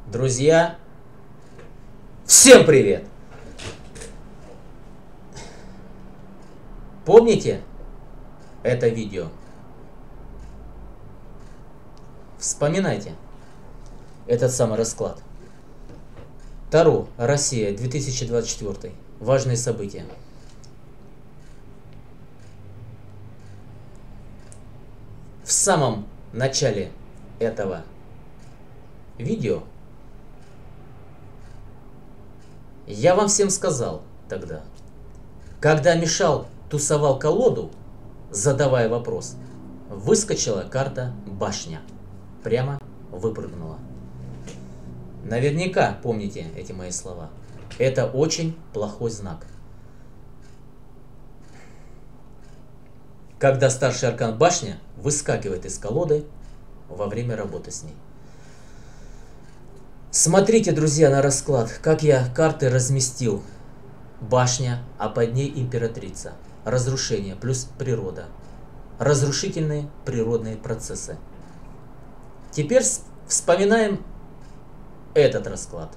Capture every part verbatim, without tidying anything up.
Друзья, всем привет! Помните это видео? Вспоминайте этот самый расклад. Таро, Россия, две тысячи двадцать четвёртый. Важные события. В самом начале этого видео я вам всем сказал тогда, когда мешал, тусовал колоду, задавая вопрос, выскочила карта башня, прямо выпрыгнула. Наверняка помните эти мои слова. Это очень плохой знак. Когда старший аркан башня выскакивает из колоды во время работы с ней. Смотрите, друзья, на расклад, как я карты разместил. Башня, а под ней императрица. Разрушение плюс природа. Разрушительные природные процессы. Теперь вспоминаем этот расклад.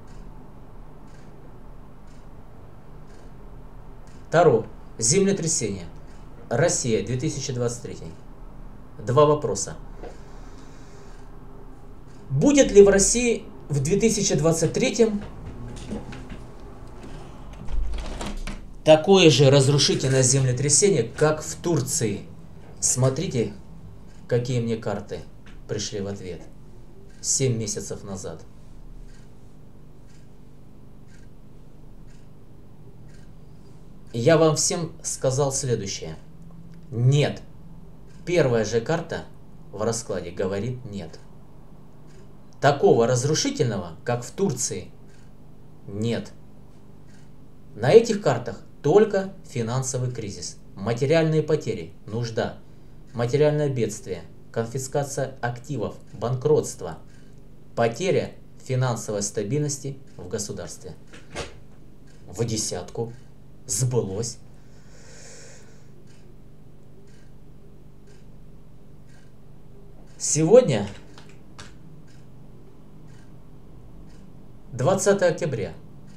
Таро. Землетрясение. Россия, две тысячи двадцать третий. Два вопроса. Будет ли в России в две тысячи двадцать третьем такое же разрушительное землетрясение, как в Турции? Смотрите, какие мне карты пришли в ответ семь месяцев назад. Я вам всем сказал следующее. Нет. Первая же карта в раскладе говорит нет. Такого разрушительного, как в Турции, нет. На этих картах только финансовый кризис, материальные потери, нужда, материальное бедствие, конфискация активов, банкротство, потеря финансовой стабильности в государстве. В десятку сбылось. Сегодня двадцатое октября.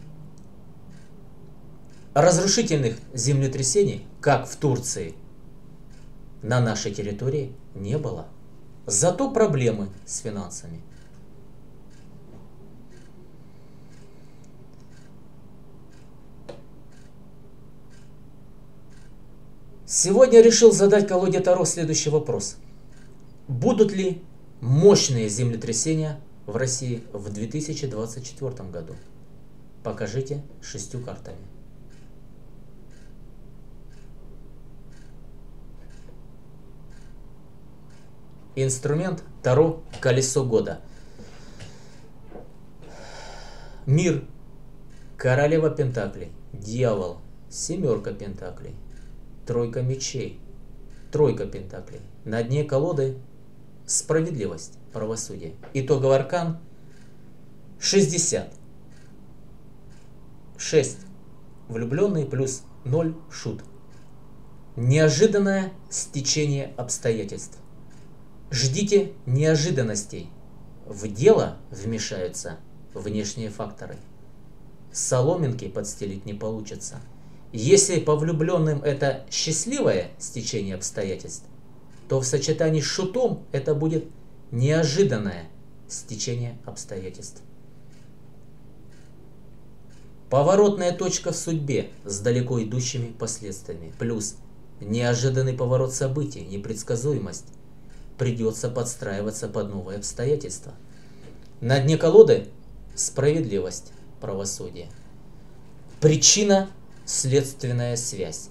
Разрушительных землетрясений, как в Турции, на нашей территории не было. Зато проблемы с финансами. Сегодня решил задать колоде Таро следующий вопрос. Будут ли мощные землетрясения в России в две тысячи двадцать четвёртом году? Покажите шестью картами. Инструмент Таро колесо года. Мир, королева пентаклей, дьявол, семерка пентаклей, тройка мечей, тройка пентаклей. На дне колоды справедливость, правосудие. Итоговый аркан шестьдесят. шесть влюбленный плюс ноль шут. Неожиданное стечение обстоятельств. Ждите неожиданностей. В дело вмешаются внешние факторы. Соломинки подстелить не получится. Если по влюбленным это счастливое стечение обстоятельств, то в сочетании с шутом это будет неожиданное стечение обстоятельств. Поворотная точка в судьбе с далеко идущими последствиями. Плюс неожиданный поворот событий, непредсказуемость. Придется подстраиваться под новые обстоятельства. На дне колоды справедливость, правосудие. Причина-следственная связь.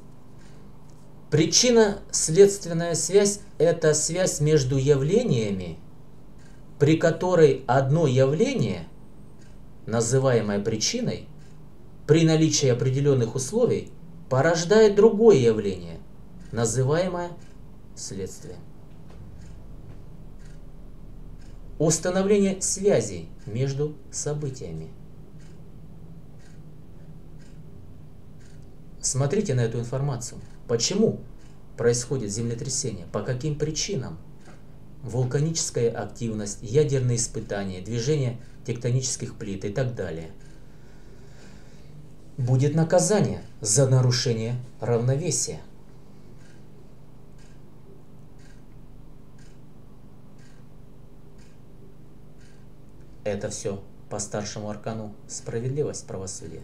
Причина-следственная связь – это связь между явлениями, при которой одно явление, называемое причиной, при наличии определенных условий, порождает другое явление, называемое следствием. Установление связей между событиями. Смотрите на эту информацию. Почему происходит землетрясение? По каким причинам? вулканическая активность, ядерные испытания, движение тектонических плит и так далее. Будет наказание за нарушение равновесия. Это все по старшему аркану справедливость, правосудие.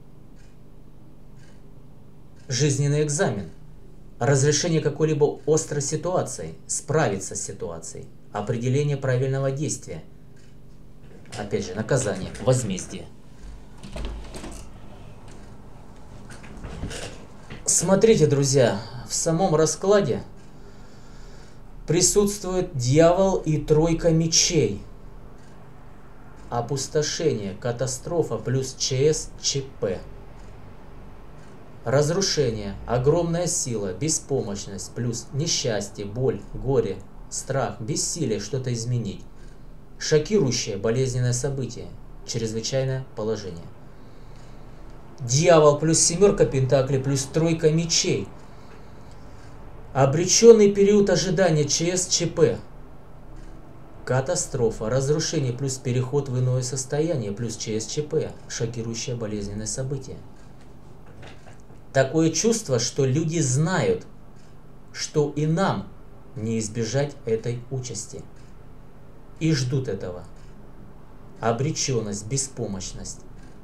Жизненный экзамен. Разрешение какой-либо острой ситуации, справиться с ситуацией, определение правильного действия. Опять же, наказание, возмездие. Смотрите, друзья, в самом раскладе присутствует дьявол и тройка мечей. Опустошение, катастрофа плюс ЧС, ЧП. Разрушение, огромная сила, беспомощность плюс несчастье, боль, горе, страх, бессилие что-то изменить. Шокирующее, болезненное событие, чрезвычайное положение. Дьявол плюс семерка пентаклей плюс тройка мечей. Обреченный период ожидания, ЧС, ЧП. Катастрофа, разрушение плюс переход в иное состояние плюс ЧС, ЧП. Шокирующее, болезненное событие. Такое чувство, что люди знают, что и нам не избежать этой участи. И ждут этого. Обреченность, беспомощность.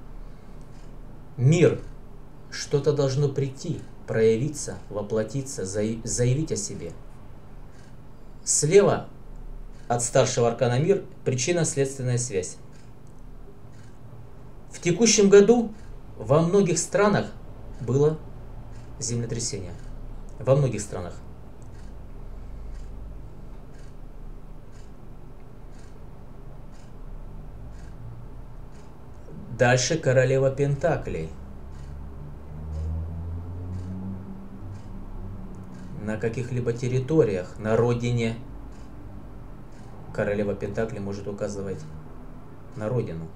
Мир. Что-то должно прийти, проявиться, воплотиться, заявить о себе. Слева от старшего аркана мир причинно-следственная связь. В текущем году во многих странах было землетрясение. Во многих странах. Дальше королева пентаклей. На каких-либо территориях, на родине. Королева пентаклей может указывать на родину.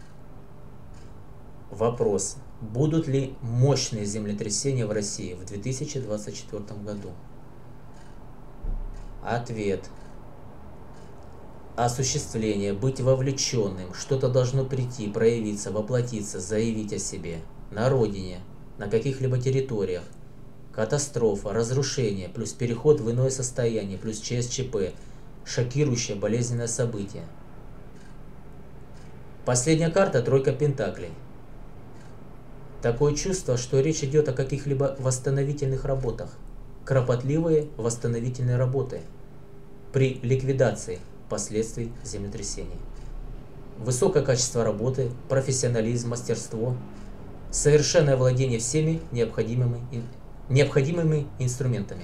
Вопрос. Будут ли мощные землетрясения в России в две тысячи двадцать четвёртом году? Ответ. Осуществление, быть вовлеченным, что-то должно прийти, проявиться, воплотиться, заявить о себе. На родине, на каких-либо территориях. Катастрофа, разрушение, плюс переход в иное состояние, плюс ЧС, ЧП. Шокирующее, болезненное событие. Последняя карта — тройка пентаклей. Такое чувство, что речь идет о каких-либо восстановительных работах. Кропотливые восстановительные работы при ликвидации последствий землетрясений. Высокое качество работы, профессионализм, мастерство, совершенное владение всеми необходимыми, необходимыми инструментами.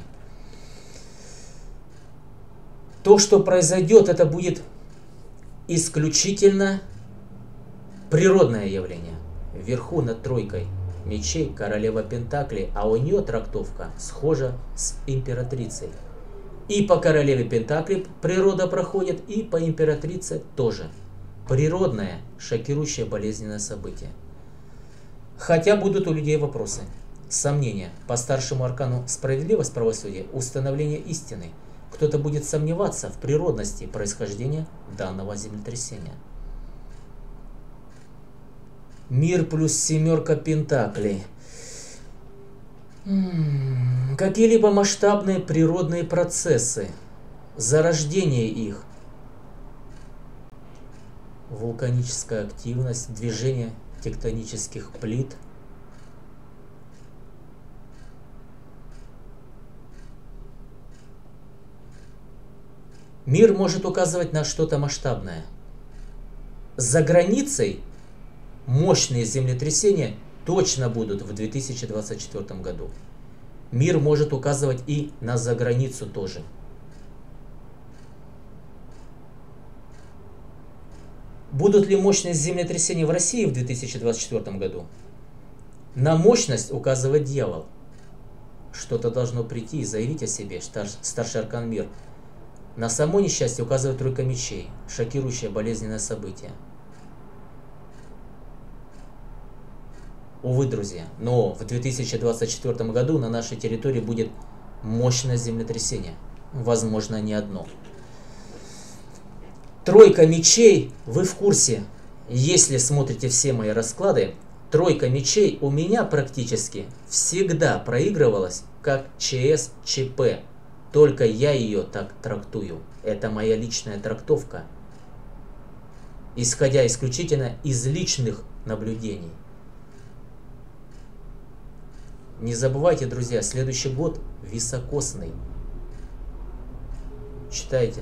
То, что произойдет, это будет исключительно природное явление. Вверху над тройкой мечей королева пентаклей, а у нее трактовка схожа с императрицей. И по королеве пентаклей природа проходит, и по императрице тоже. Природное, шокирующее, болезненное событие. Хотя будут у людей вопросы, сомнения. По старшему аркану справедливость, правосудие, установление истины. Кто-то будет сомневаться в природности происхождения данного землетрясения. Мир плюс семерка пентаклей. Какие-либо масштабные природные процессы, зарождение их, вулканическая активность, движение тектонических плит, мир может указывать на что-то масштабное. За границей мощные землетрясения точно будут в две тысячи двадцать четвёртом году. Мир может указывать и на заграницу тоже. Будут ли мощные землетрясения в России в две тысячи двадцать четвёртом году? На мощность указывает дьявол. Что-то должно прийти и заявить о себе, старший аркан мир. На само несчастье указывает тройка мечей, шокирующее, болезненное событие. Увы, друзья, но в две тысячи двадцать четвёртом году на нашей территории будет мощное землетрясение. Возможно, не одно. Тройка мечей, вы в курсе, если смотрите все мои расклады, тройка мечей у меня практически всегда проигрывалась как ЧС ЧП. Только я ее так трактую. Это моя личная трактовка, исходя исключительно из личных наблюдений. Не забывайте, друзья, следующий год високосный. Читайте.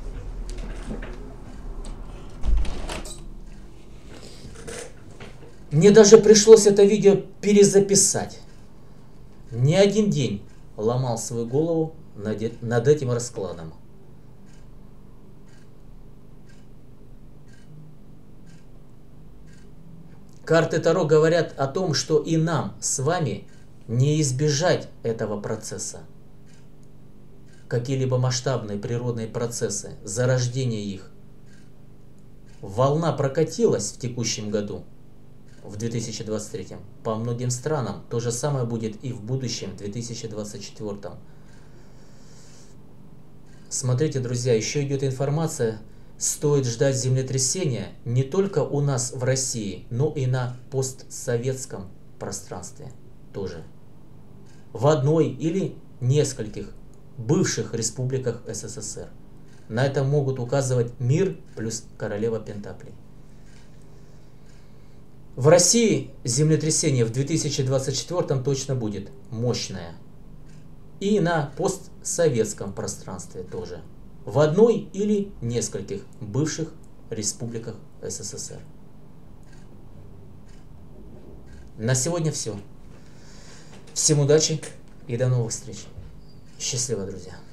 Мне даже пришлось это видео перезаписать. Не один день ломал свою голову над, над этим раскладом. Карты Таро говорят о том, что и нам с вами не избежать этого процесса. Какие-либо масштабные природные процессы, зарождение их. Волна прокатилась в текущем году, в две тысячи двадцать третьем, по многим странам. То же самое будет и в будущем, в две тысячи двадцать четвёртом. Смотрите, друзья, еще идет информация. Стоит ждать землетрясения не только у нас в России, но и на постсоветском пространстве тоже. В одной или нескольких бывших республиках СССР. На это могут указывать мир плюс королева Пентаклей. В России землетрясение в две тысячи двадцать четвёртом точно будет мощное. И на постсоветском пространстве тоже. В одной или нескольких бывших республиках СССР. На сегодня все. Всем удачи и до новых встреч. Счастливо, друзья.